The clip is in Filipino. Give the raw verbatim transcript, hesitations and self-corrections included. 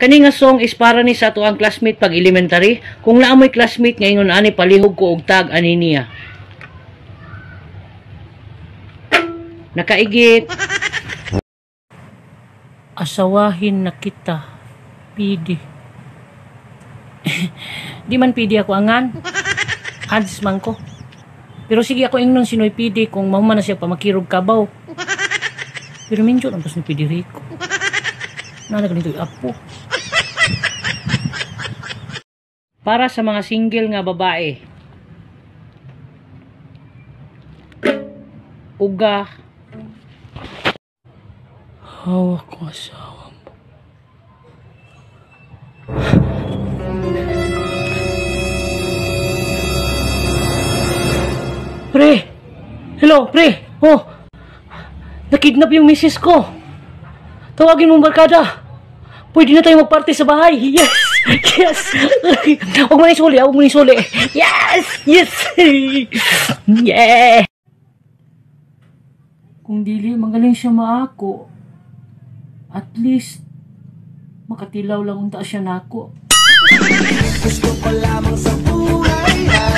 Kani nga song is para ni sa ato ang classmate pag elementary. Kung naamoy classmate ngayon ani palihog ko og tag ani niya. Nakaigit. Asawahin na kita, pidi. Di man pidi ako angan. Ads man ko. Pero sige ako ingnon sinoy pidi kung mahuman na siya pa makirog kabaw. Pero minjo lang pas ni pidi Rico. Nana ganito yung apo. Para sa mga single nga babae. Uga. Hawak ko asawa mo. Pre! Hello, pre! Oh! Nakidnap yung misis ko. Tawagin mong barkada. Pwede na tayo magparty sa bahay. Yes! Yes! Huwag mo na isuli, huwag mo na isuli. Yes! Yes! Yeah! Kung dili, magaling siya maako. At least, makatilaw lang unta siya nako. Gusto ko lamang sa buhay.